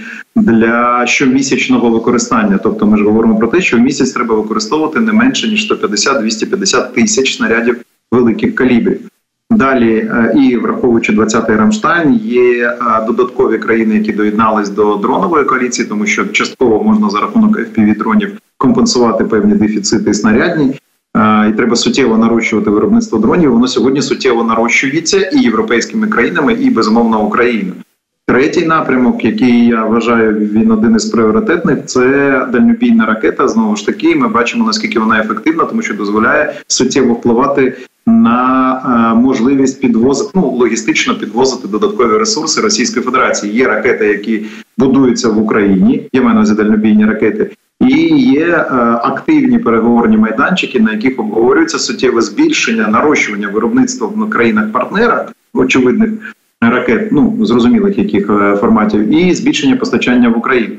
для щомісячного використання. Тобто ми ж говоримо про те, що в місяць треба використовувати не менше, ніж сто п'ятдесят - двісті п'ятдесят тисяч снарядів великих калібрів. Далі, і враховуючи двадцятий Рамштайн, є додаткові країни, які доєднались до дронової коаліції, тому що частково можна за рахунок еф пі ві-дронів компенсувати певні дефіцити снарядні. І треба суттєво нарощувати виробництво дронів. Воно сьогодні суттєво нарощується і європейськими країнами, і, безумовно, Україною. Третій напрямок, який я вважаю, він один із пріоритетних, це дальнобійна ракета. Знову ж таки, ми бачимо, наскільки вона ефективна, тому що дозволяє суттєво впливати на е, можливість підвозити, ну, логістично підвозити додаткові ресурси Російської Федерації. Є ракети, які будуються в Україні, я маю на увазі дальнобійні ракети, і є е, активні переговорні майданчики, на яких обговорюється суттєве збільшення, нарощування виробництва в країнах-партнерах, очевидних ракет, ну, зрозумілих яких е, форматів, і збільшення постачання в Україну.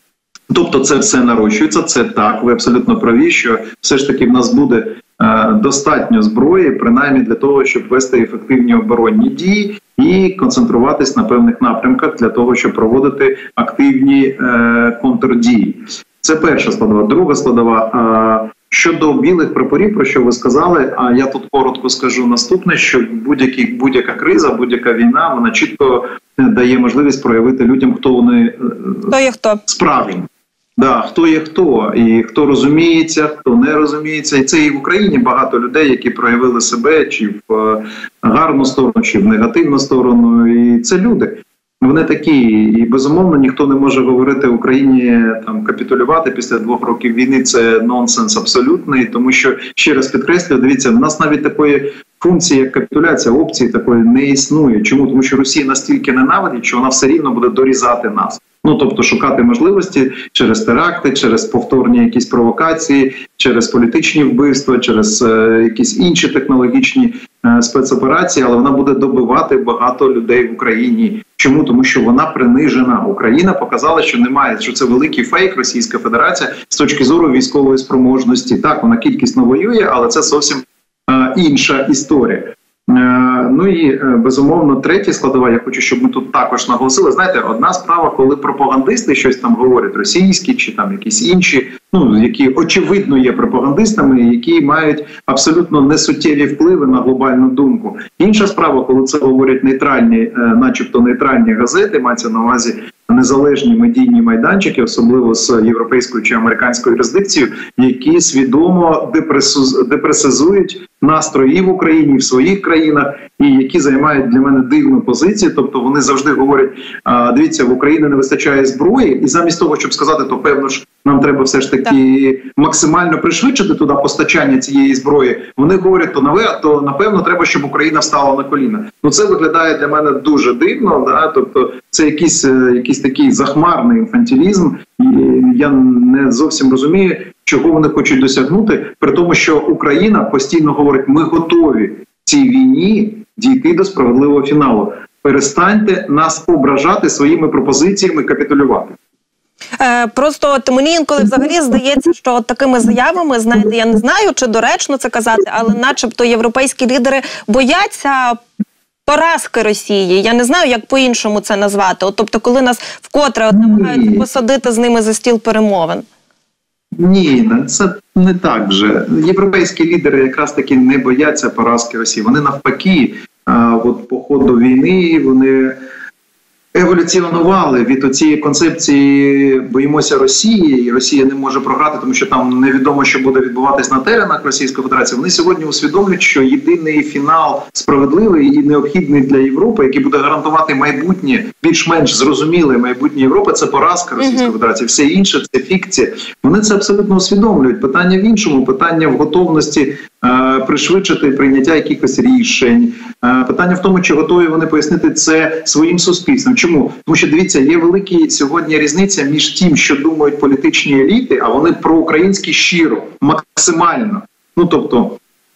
Тобто це все нарощується, це так, ви абсолютно праві, що все ж таки в нас буде е, достатньо зброї, принаймні для того, щоб вести ефективні оборонні дії і концентруватись на певних напрямках для того, щоб проводити активні е, контрдії. Це перша складова. Друга складова, е, щодо білих прапорів, про що ви сказали, а я тут коротко скажу наступне, що будь-які, будь-яка криза, будь-яка війна, вона чітко дає можливість проявити людям, хто вони хто є хто. справжні. Да, хто є хто, і хто розуміється, хто не розуміється. І це і в Україні багато людей, які проявили себе чи в гарну сторону, чи в негативну сторону. І це люди. Вони такі. І, безумовно, ніхто не може говорити Україні там капітулювати після двох років війни. Це нонсенс абсолютний, тому що, ще раз підкреслюю, дивіться, в нас навіть такої функції, як капітуляція, опції такої не існує. Чому? Тому що Росія настільки ненавидить, що вона все рівно буде дорізати нас. Ну, тобто шукати можливості через теракти, через повторні якісь провокації, через політичні вбивства, через е, якісь інші технологічні е, спецоперації, але вона буде добивати багато людей в Україні. Чому? Тому що вона принижена. Україна показала, що немає, що це великий фейк, Російська Федерація, з точки зору військової спроможності. Так, вона кількісно воює, але це зовсім е, інша історія. Ну і, безумовно, третя складова, я хочу, щоб ми тут також наголосили. Знаєте, одна справа, коли пропагандисти щось там говорять, російські чи там якісь інші, ну, які очевидно є пропагандистами, які мають абсолютно несуттєві впливи на глобальну думку. Інша справа, коли це говорять нейтральні, начебто нейтральні газети, мається на увазі незалежні медійні майданчики, особливо з європейською чи американською юрисдикцією, які свідомо депресизують настрої в Україні, і в своїх країнах, і які займають для мене дивну позицію. Тобто вони завжди говорять, дивіться, в Україні не вистачає зброї, і замість того, щоб сказати, то певно ж нам треба все ж таки так. максимально пришвидшити туди постачання цієї зброї, вони говорять, то, наве, то напевно треба, щоб Україна встала на коліна. Ну це виглядає для мене дуже дивно, да? Тобто це якийсь, якийсь такий захмарний інфантилізм, і я не зовсім розумію, чого вони хочуть досягнути, при тому, що Україна постійно говорить, ми готові в цій війні дійти до справедливого фіналу. Перестаньте нас ображати своїми пропозиціями, капітулювати. Е, просто от мені інколи взагалі здається, що от такими заявами, знаєте, я не знаю, чи доречно це казати, але начебто європейські лідери бояться поразки Росії. Я не знаю, як по-іншому це назвати. От, тобто, коли нас вкотре от намагаються посадити з ними за стіл перемовин. Ні, це не так вже. Європейські лідери якраз таки не бояться поразки Росії. Вони навпаки, от по ходу війни, вони еволюціонували від цієї концепції «боїмося Росії» і Росія не може програти, тому що там невідомо, що буде відбуватись на теренах Російської Федерації. Вони сьогодні усвідомлюють, що єдиний фінал справедливий і необхідний для Європи, який буде гарантувати майбутнє, більш-менш зрозуміле майбутнє Європи, це поразка Російської Федерації. Все інше – це фікція. Вони це абсолютно усвідомлюють. Питання в іншому, питання в готовності е, пришвидшити прийняття якихось рішень. Е, питання в тому, чи готові вони пояснити це своїм суспільством. Чому? Тому що, дивіться, є велика сьогодні різниця між тим, що думають політичні еліти, а вони проукраїнські щиро, максимально. Ну, тобто,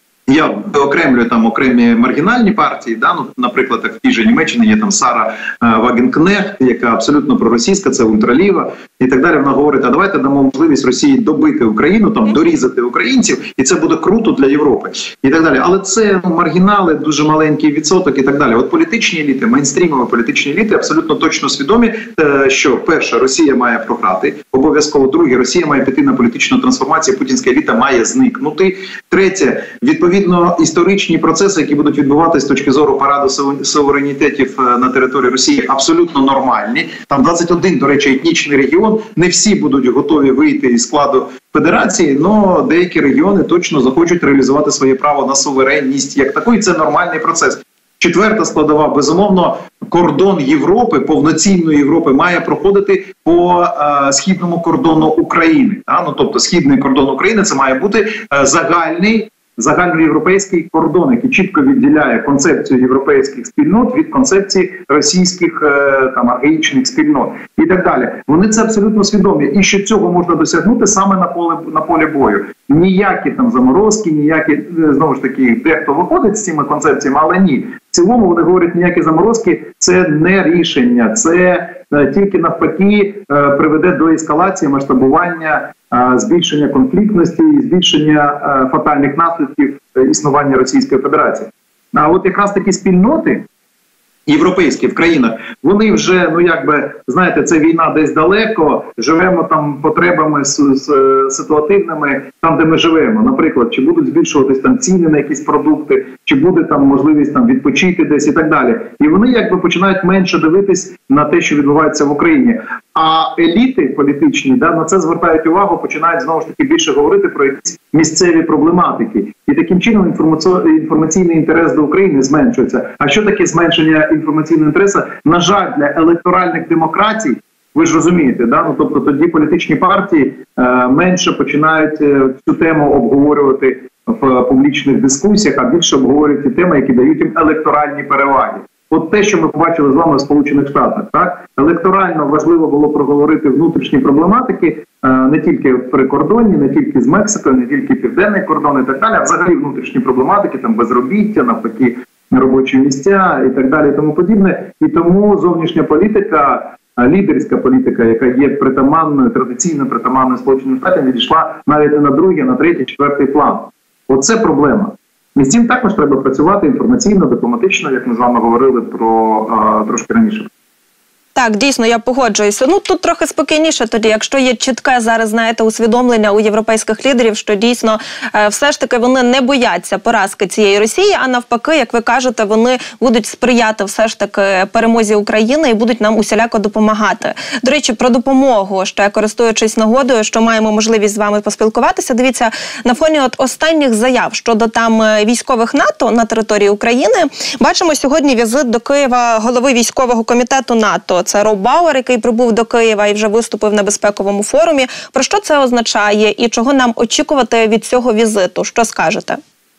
я окремлюю там окремі маргінальні партії, да, ну, наприклад, як в тій же Німеччині є там Сара е, Вагенкнехт, яка абсолютно проросійська, це ультраліва, і так далі. Вона говорить, а давайте дамо можливість Росії добити Україну, там, дорізати українців, і це буде круто для Європи, і так далі. Але це ну, маргінали, дуже маленький відсоток і так далі. От політичні еліти, мейнстрімові політичні еліти абсолютно точно свідомі, е, що, перше, Росія має програти, обов'язково, друге, Росія має піти на політичну трансформацію, путінська еліта має зникнути, третє, відповідно, історичні процеси, які будуть відбуватися з точки зору параду суверенітетів на території Росії, абсолютно нормальні. Там двадцять один, до речі, етнічний регіон. Не всі будуть готові вийти із складу федерації, але деякі регіони точно захочуть реалізувати своє право на суверенність як таку, і це нормальний процес. Четверта складова, безумовно, кордон Європи, повноцінної Європи, має проходити по е, східному кордону України. А? Ну, тобто східний кордон України – це має бути е, загальний, загальноєвропейський кордон, який чітко відділяє концепцію європейських спільнот від концепції російських е, там архаїчних спільнот і так далі. Вони це абсолютно свідомі. І що цього можна досягнути саме на полі, на полі бою. Ніякі там заморозки, ніякі, знову ж таки, дехто виходить з цими концепціями, але ні. В цілому вони говорять, ніякі заморозки – це не рішення, це е, тільки навпаки е, приведе до ескалації, масштабування, е, збільшення конфліктності і збільшення е, фатальних наслідків е, існування Російської Федерації. А от якраз такі спільноти європейські в країнах, вони вже, ну якби, знаєте, це війна десь далеко, живемо там потребами с, с, ситуативними, там, де ми живемо. Наприклад, чи будуть збільшуватись там ціни на якісь продукти, чи буде там можливість там відпочити десь і так далі. І вони якби починають менше дивитись на те, що відбувається в Україні. А еліти політичні, да, на це звертають увагу, починають знову ж таки більше говорити про якісь місцеві проблематики. І таким чином інформаційний інтерес до України зменшується. А що таке зменшення інформаційного інтересу? На жаль, для електоральних демократій, ви ж розумієте, да? Ну, тобто тоді політичні партії е, менше починають е, цю тему обговорювати в публічних дискусіях, а більше обговорюють ті теми, які дають їм електоральні переваги. От те, що ми побачили з вами в Сполучених Штатах, так? Електорально важливо було проговорити внутрішні проблематики е, не тільки в прикордонні, не тільки з Мексикою, не тільки південний кордон і так далі, а взагалі внутрішні проблематики, там безробіття, навпаки, робочі місця і так далі і тому подібне. І тому зовнішня політика, лідерська політика, яка є притаманною, традиційно притаманною Сполученим Штатам, відійшла навіть не на другий, а на третій, четвертий план. Оце проблема. І з цим також треба працювати інформаційно, дипломатично, як ми з вами говорили про а, трошки раніше. Так, дійсно, я погоджуюся. Ну, тут трохи спокійніше тоді, якщо є чітке зараз, знаєте, усвідомлення у європейських лідерів, що дійсно е, все ж таки вони не бояться поразки цієї Росії, а навпаки, як ви кажете, вони будуть сприяти все ж таки перемозі України і будуть нам усіляко допомагати. До речі, про допомогу, ще користуючись нагодою, що маємо можливість з вами поспілкуватися. Дивіться, на фоні от останніх заяв щодо там військових НАТО на території України, бачимо сьогодні візит до Києва голови військового комітету НАТО. Це Роб Бауер, який прибув до Києва і вже виступив на безпековому форумі. Про що це означає і чого нам очікувати від цього візиту? Що скажете?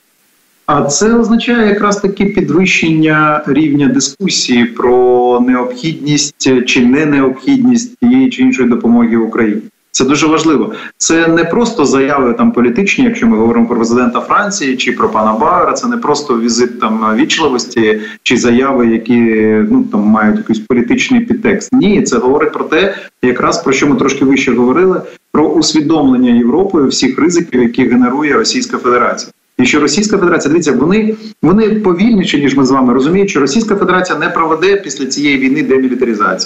А це означає якраз таки підвищення рівня дискусії про необхідність чи не необхідність тієї чи іншої допомоги Україні. Це дуже важливо. Це не просто заяви там політичні, якщо ми говоримо про президента Франції чи про пана Бауера, це не просто візит там вічливості чи заяви, які ну там мають якийсь політичний підтекст. Ні, це говорить про те, якраз про що ми трошки вище говорили, про усвідомлення Європою всіх ризиків, які генерує Російська Федерація. І що Російська Федерація, дивіться, вони, вони повільніші, ніж ми з вами розуміють, що Російська Федерація не проведе після цієї війни демілітаризацію.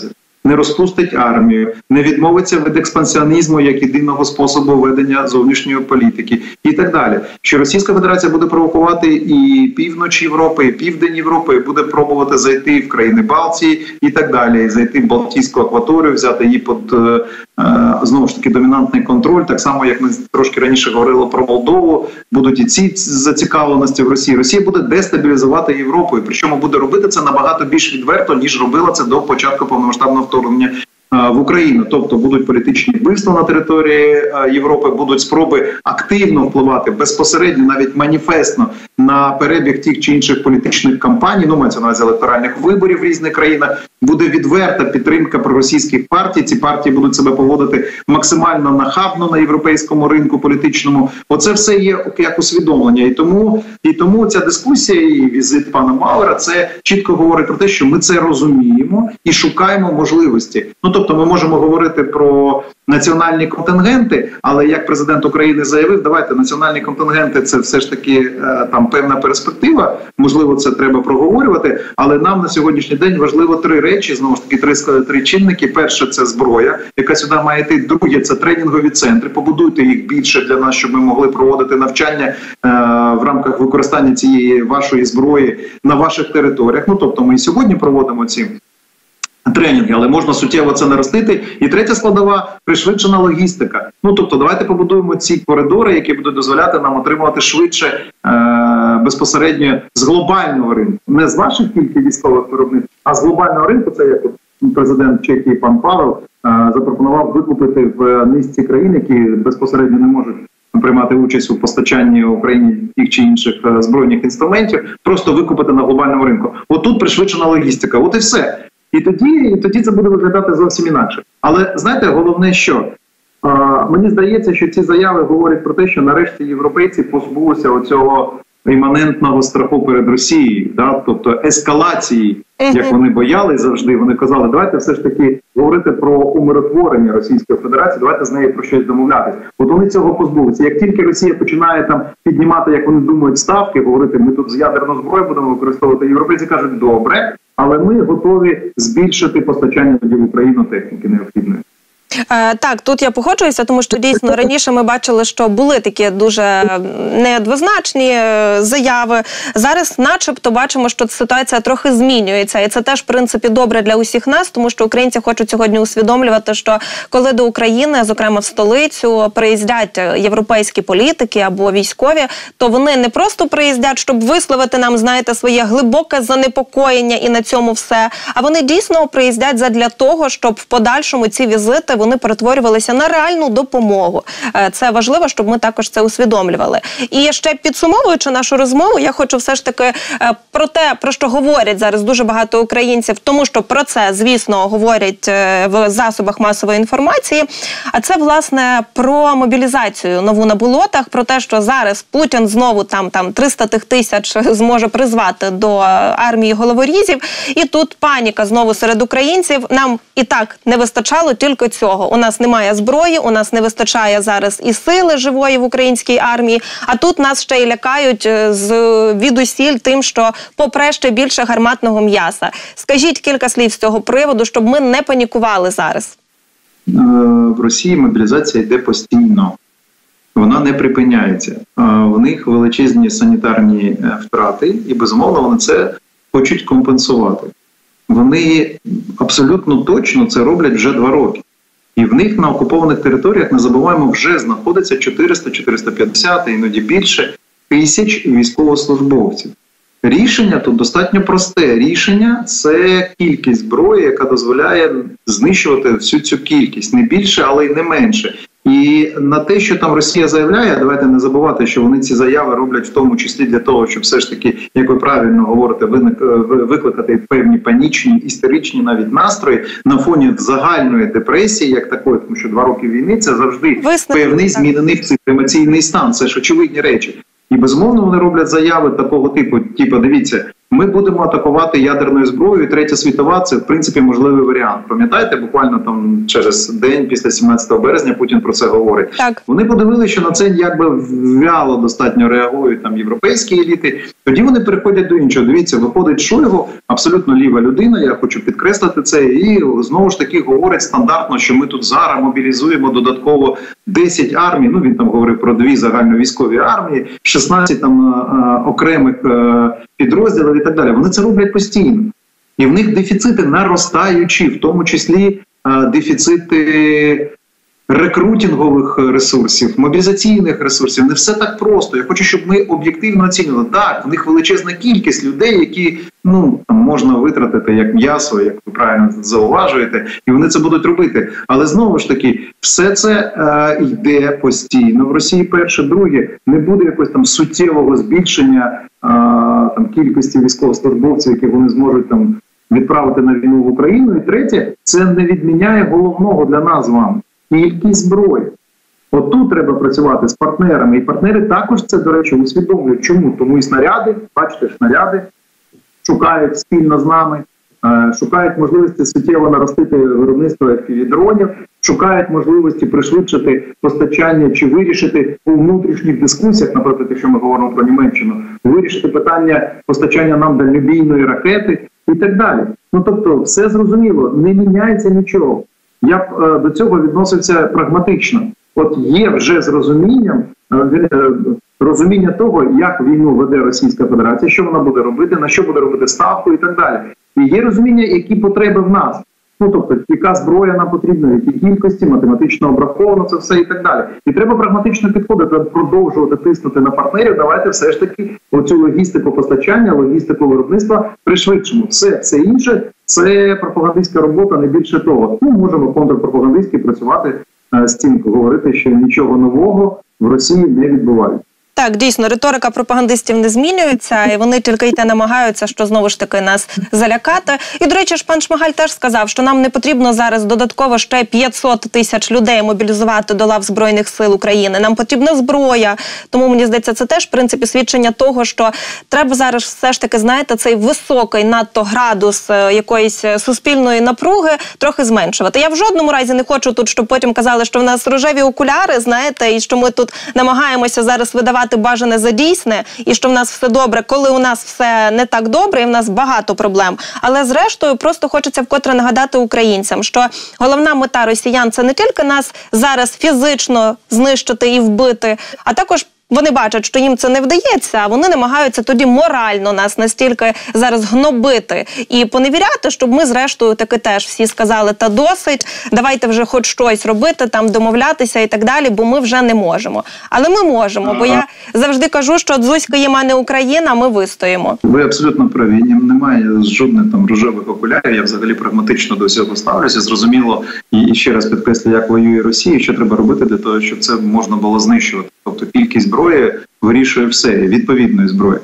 не розпустить армію, не відмовиться від експансіонізму як єдиного способу ведення зовнішньої політики і так далі. Що Російська Федерація буде провокувати і північ Європи, і південь Європи, і буде пробувати зайти в країни Балтії і так далі, і зайти в Балтійську акваторію, взяти її під, е, знову ж таки, домінантний контроль, так само, як ми трошки раніше говорили про Молдову, будуть і ці зацікавленості в Росії. Росія буде дестабілізувати Європу, і причому буде робити це набагато більш відверто, ніж робила це до початку повномасштабного вторгнення в Україну. Тобто будуть політичні вбивства на території Європи, будуть спроби активно впливати безпосередньо, навіть маніфестно, на перебіг тих чи інших політичних кампаній, ну, мається на увазі електоральних виборів в різних країнах. Буде відверта підтримка проросійських партій. Ці партії будуть себе поводити максимально нахабно на європейському ринку політичному. Оце все є як усвідомлення. І тому, і тому ця дискусія і візит пана Мауера, це чітко говорить про те, що ми це розуміємо і шукаємо можливості. Ну, тобто ми можемо говорити про національні контингенти, але як президент України заявив, давайте національні контингенти – це все ж таки там певна перспектива, можливо, це треба проговорювати, але нам на сьогоднішній день важливо три речі, знову ж таки, три, три чинники. Перше – це зброя, яка сюди має йти. Друге – це тренінгові центри, побудуйте їх більше для нас, щоб ми могли проводити навчання е, в рамках використання цієї вашої зброї на ваших територіях. Ну, тобто ми і сьогодні проводимо ці тренінги, але можна суттєво це наростити. І третя складова – пришвидшена логістика. Ну, тобто, давайте побудуємо ці коридори, які будуть дозволяти нам отримувати швидше е- безпосередньо з глобального ринку. Не з ваших тільки військових виробництв, а з глобального ринку. Це як президент Чехії пан Павел е- запропонував викупити в низці країн, які безпосередньо не можуть приймати участь у постачанні Україні тих чи інших е- збройних інструментів, просто викупити на глобальному ринку. От тут пришвидшена логістика. От і все. І тоді, і тоді це буде виглядати зовсім інакше. Але, знаєте, головне що? А, мені здається, що ці заяви говорять про те, що нарешті європейці позбулися оцього іманентного страху перед Росією, да? Тобто ескалації, як вони боялись завжди. Вони казали, давайте все ж таки говорити про умиротворення Російської Федерації, давайте з нею про щось домовлятись. От вони цього позбулися. Як тільки Росія починає там піднімати, як вони думають, ставки, говорити, ми тут з ядерну зброю будемо використовувати, європейці кажуть, добре, але ми готові збільшити постачання в Україну техніки необхідної. Е, так, тут я погоджуюся, тому що дійсно раніше ми бачили, що були такі дуже неоднозначні заяви. Зараз начебто бачимо, що ситуація трохи змінюється. І це теж, в принципі, добре для усіх нас, тому що українці хочуть сьогодні усвідомлювати, що коли до України, зокрема в столицю, приїздять європейські політики або військові, то вони не просто приїздять, щоб висловити нам, знаєте, своє глибоке занепокоєння і на цьому все, а вони дійсно приїздять задля того, щоб в подальшому ці візити вони перетворювалися на реальну допомогу. Це важливо, щоб ми також це усвідомлювали. І ще підсумовуючи нашу розмову, я хочу все ж таки про те, про що говорять зараз дуже багато українців, тому що про це, звісно, говорять в засобах масової інформації, а це, власне, про мобілізацію нову на болотах, про те, що зараз Путін знову там, там триста тисяч зможе призвати до армії головорізів, і тут паніка знову серед українців. Нам і так не вистачало тільки цього. У нас немає зброї, у нас не вистачає зараз і сили живої в українській армії, а тут нас ще й лякають з відусіль тим, що попре ще більше гарматного м'яса. Скажіть кілька слів з цього приводу, щоб ми не панікували зараз. В Росії мобілізація йде постійно. Вона не припиняється. У них величезні санітарні втрати і, безумовно, вони це хочуть компенсувати. Вони абсолютно точно це роблять вже два роки. І в них на окупованих територіях, не забуваємо, вже знаходиться чотириста - чотириста п'ятдесят, іноді більше, тисяч військовослужбовців. Рішення тут достатньо просте. Рішення – це кількість зброї, яка дозволяє знищувати всю цю кількість. Не більше, але й не менше. І на те, що там Росія заявляє, давайте не забувати, що вони ці заяви роблять в тому числі для того, щоб все ж таки, як ви правильно говорите, викликати певні панічні, істеричні навіть настрої на фоні загальної депресії, як такої, тому що два роки війни – це завжди Висновки, певний так. змінений емоційний стан, це ж очевидні речі. І, безумовно, вони роблять заяви такого типу, типу, дивіться, ми будемо атакувати ядерною зброєю, і Третя світова – це, в принципі, можливий варіант. Пам'ятаєте, буквально там через день після сімнадцятого березня Путін про це говорить. Так. Вони подивилися, що на це якби вяло достатньо реагують там європейські еліти. Тоді вони переходять до іншого. Дивіться, виходить Шойгу, абсолютно ліва людина, я хочу підкреслити це, і знову ж таки говорить стандартно, що ми тут зараз мобілізуємо додатково десять армій, ну він там говорив про дві загальновійськові армії, шістнадцять там а, окремих а, підрозділів і так далі. Вони це роблять постійно. І в них дефіцити наростаючі, в тому числі а, дефіцити рекрутингових ресурсів, мобілізаційних ресурсів. Не все так просто. Я хочу, щоб ми об'єктивно оцінювали. Так, в них величезна кількість людей, які ну там можна витратити як м'ясо, як ви правильно зауважуєте, і вони це будуть робити. Але знову ж таки, все це е, йде постійно. В Росії перше, друге, не буде якогось там суттєвого збільшення е, там кількості військовослужбовців, які вони зможуть там відправити на війну в Україну. І третє, це не відміняє головного для нас з вами. Кількість зброї. От тут треба працювати з партнерами. І партнери також це, до речі, усвідомлюють. Чому? Тому і снаряди, бачите, снаряди шукають спільно з нами, шукають можливості суттєво наростити виробництво еф пі ві-дронів, шукають можливості пришвидшити постачання чи вирішити у внутрішніх дискусіях, наприклад, якщо ми говоримо про Німеччину, вирішити питання постачання нам дальнобійної ракети і так далі. Ну, тобто, все зрозуміло, не міняється нічого. Я б е, до цього відносився прагматично. От є вже з розумінням, е, розуміння того, як війну веде Російська Федерація, що вона буде робити, на що буде робити ставку і так далі. І є розуміння, які потреби в нас. Ну, тобто, яка зброя нам потрібна, які кількості, математично обраховано це все і так далі. І треба прагматично підходити, продовжувати тиснути на партнерів, давайте все ж таки оцю логістику постачання, логістику виробництва пришвидшимо. Все, все інше – це пропагандистська робота, не більше того. Ну, можемо контрпропагандистськи працювати е, з цим, говорити, що нічого нового в Росії не відбувається. Так, дійсно, риторика пропагандистів не змінюється, і вони тільки й те намагаються, що знову ж таки нас залякати. І, до речі, ж пан Шмигаль теж сказав, що нам не потрібно зараз додатково ще п'ятсот тисяч людей мобілізувати до лав Збройних сил України. Нам потрібна зброя. Тому, мені здається, це теж, в принципі, свідчення того, що треба зараз все ж таки, знаєте, цей високий надто градус якоїсь суспільної напруги трохи зменшувати. Я в жодному разі не хочу тут, щоб потім казали, що в нас рожеві окуляри, знаєте, і що ми тут намагаємося зараз видавати бажане за дійсне, і що в нас все добре, коли у нас все не так добре, і в нас багато проблем. Але зрештою просто хочеться вкотре нагадати українцям, що головна мета росіян – це не тільки нас зараз фізично знищити і вбити, а також вони бачать, що їм це не вдається, а вони намагаються тоді морально нас настільки зараз гнобити і поневіряти, щоб ми зрештою таки теж всі сказали, та досить, давайте вже хоч щось робити, там домовлятися і так далі, бо ми вже не можемо. Але ми можемо, бо я завжди кажу, що дзузька є мене Україна, ми вистоїмо. Ви абсолютно праві, немає жодних там рожевих окулярів, я взагалі прагматично до цього ставлюся, зрозуміло, і ще раз підкреслю, як воює Росія, що треба робити для того, щоб це можна було знищувати. Тобто кількість зброї вирішує все, відповідної зброї.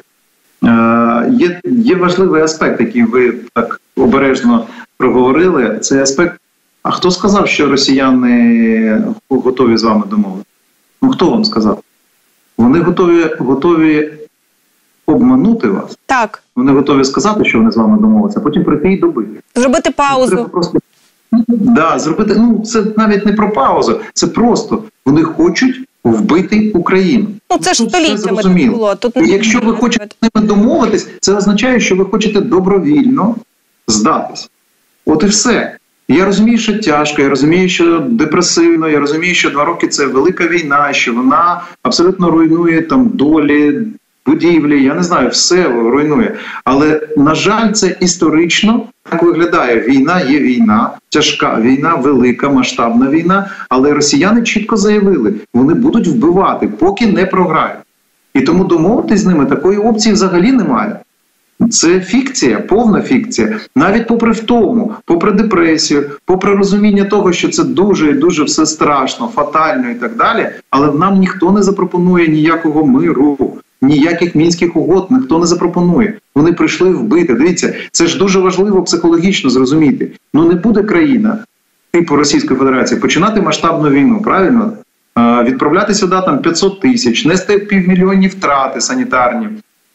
Е, є, є важливий аспект, який ви так обережно проговорили, це аспект, а хто сказав, що росіяни готові з вами домовитися? Ну, хто вам сказав? Вони готові, готові обманути вас. Так. Вони готові сказати, що вони з вами домовляться, а потім прийти і добити. Зробити паузу. Треба просто... Да, зробити, ну, це навіть не про паузу, це просто вони хочуть вбити Україну. Ну, це ж століттями було. Тут не... Якщо ви хочете з ними домовитись, це означає, що ви хочете добровільно здатись. От і все. Я розумію, що тяжко, я розумію, що депресивно, я розумію, що два роки – це велика війна, що вона абсолютно руйнує там долі, будівлі, я не знаю, все руйнує. Але, на жаль, це історично так виглядає. Війна є війна, тяжка війна, велика, масштабна війна, але росіяни чітко заявили, вони будуть вбивати, поки не програють. І тому домовитись з ними такої опції взагалі немає. Це фікція, повна фікція. Навіть попри втому, попри депресію, попри розуміння того, що це дуже і дуже все страшно, фатально і так далі, але нам ніхто не запропонує ніякого миру. Ніяких мінських угод ніхто не запропонує. Вони прийшли вбити. Дивіться, це ж дуже важливо психологічно зрозуміти. Ну не буде країна, типу Російської Федерації, починати масштабну війну, правильно? А, відправляти сюди там п'ятсот тисяч, нести півмільйонні втрати санітарні.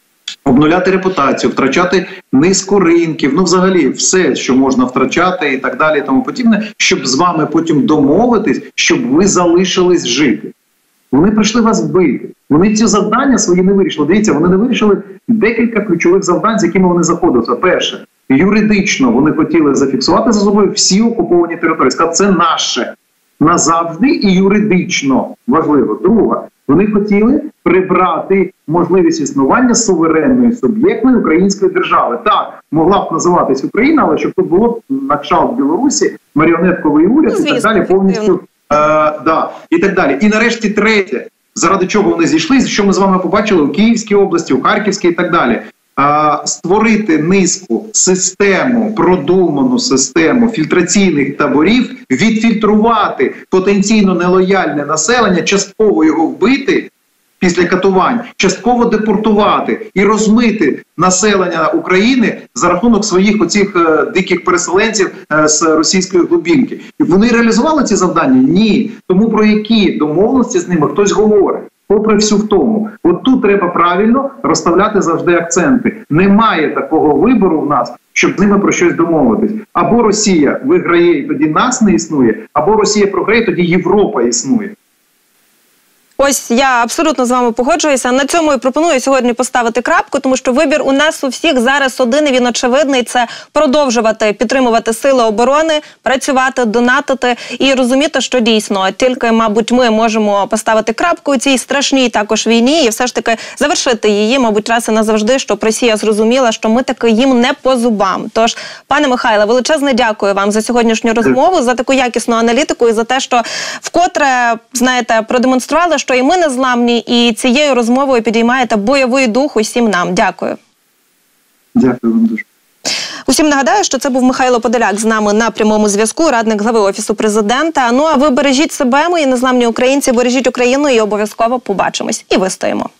обнуляти репутацію, втрачати низку ринків, ну взагалі все, що можна втрачати і так далі, і тому подібне, щоб з вами потім домовитись, щоб ви залишились жити. Вони прийшли вас вбити. Вони ці завдання свої не вирішили. Дивіться, вони не вирішили декілька ключових завдань, з якими вони заходилися. Перше, юридично вони хотіли зафіксувати за собою всі окуповані території. Сказати, це наше назавжди і юридично важливо. Друге, вони хотіли прибрати можливість існування суверенної суб'єктної української держави. Так, могла б називатись Україна, але щоб тут було на кшталт Білорусі, маріонетковий уряд ну, і так далі, повністю, е, да, і так далі. І нарешті третє, заради чого вони зійшли, що ми з вами побачили у Київській області, у Харківській і так далі. А, створити низку, систему, продуману систему фільтраційних таборів, відфільтрувати потенційно нелояльне населення, частково його вбити після катувань, частково депортувати і розмити населення України за рахунок своїх оцих е, диких переселенців е, з російської глибинки. І вони реалізували ці завдання? Ні. Тому про які домовленості з ними хтось говорить. Попри всю втому. От тут треба правильно розставляти завжди акценти. Немає такого вибору в нас, щоб з ними про щось домовитись. Або Росія виграє, і тоді нас не існує, або Росія програє, тоді Європа існує. Ось я абсолютно з вами погоджуюся. На цьому і пропоную сьогодні поставити крапку, тому що вибір у нас у всіх зараз один, і він очевидний. Це продовжувати підтримувати сили оборони, працювати, донатити і розуміти, що дійсно тільки, мабуть, ми можемо поставити крапку у цій страшній також війні і все ж таки завершити її, мабуть, раз і назавжди, щоб Росія зрозуміла, що ми таки їм не по зубам. Тож, пане Михайле, величезне дякую вам за сьогоднішню розмову, за таку якісну аналітику і за те, що вкотре, знаєте, продемонстрували, що і ми не зламні, і цією розмовою підіймаєте бойовий дух усім нам. Дякую. Дякую вам дуже. Усім нагадаю, що це був Михайло Подоляк з нами на прямому зв'язку, радник глави Офісу Президента. Ну а ви бережіть себе, мої незламні українці, бережіть Україну і обов'язково побачимось. І вистоїмо.